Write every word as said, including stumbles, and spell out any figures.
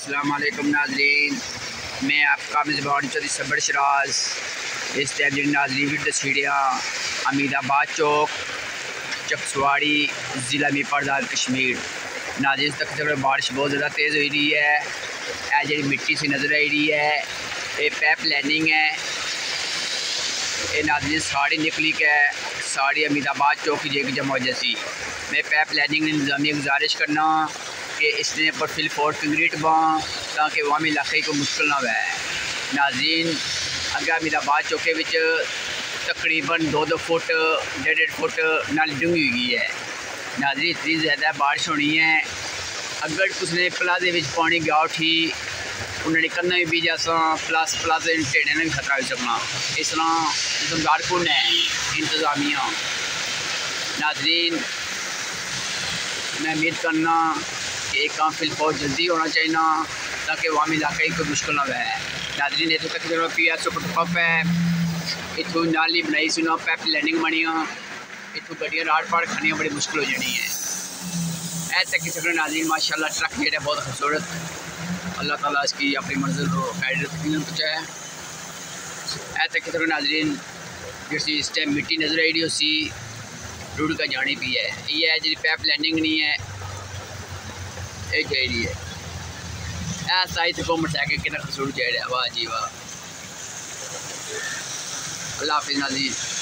अस्सलाम वालेकुम नाज़रीन, मैं आपका मेज़बान चौधरी सबर शराज। इस टाइम जी नाज़रीन की तस्वीरें हमीद आबाद चौक चकसवारी ज़िला मिरपुर कश्मीर। नाज़रीन तक तक बारिश बहुत ज़्यादा तेज़ हो रही है। यह जी मिट्टी सी नज़र आई रही है, ये पैप लाइनिंग है। ये नाज़रीन साड़ी निकली के साड़ी हमीद आबाद चौक की जेगी जमा जैसी। मैं पैप लाइनिंग निज़ामी गुजारिश करना कि इसने पर फिल फोर्ट कंक्रीट बाँ ताकि अवामी इलाके को मुश्किल ना हुए। नाज़रीन अगर हमीद आबाद चौके विच तकरीबन दो दो फुट डेढ़ डेढ़ फुट नाली डूंगी हुई है। नाज़रीन इतनी ज़्यादा बारिश होनी है, अगर उसने प्लाजे विच पानी गया उठी उन्होंने करना भी बीजा प्लस प्लाजे टेढ़े ने भी खतरा हो सकना। इस तरह जिम्मेदार कौन है? इंतज़ामिया। नाज़रीन मैं उम्मीद करना कि एक काम फिल बहुत जल्दी होना चाहिए ना ताकि अवामी इलाके को मुश्किल ना हुए। नाज़रीन इतों तक जो पी एस पप है, इतों नाली बनाई सी ना पैप लाइनिंग बनिया, इतों गड्डियां राड़ पाड़ खानियां बड़ी मुश्किल हो जानी है। ऐ तक सकते नाज़रीन माशाल्लाह ट्रक जो बहुत खूबसूरत, अल्लाह ताला इसकी अपनी मंजिल को खैर पहुँचाए। ऐ तक सकते नाज़रीन जिस इस टाइम मिट्टी नज़र आई रही उसी रुड़ का जानी भी है। ये है जी पैप लाइनिंग नहीं है, ये जा रही है ऐसा ही तो मोटरसाइकिल कितना खूबसूरत जा रहा है। वाह जी वाह। अल्लाह हाफिज़ नाज़रीन।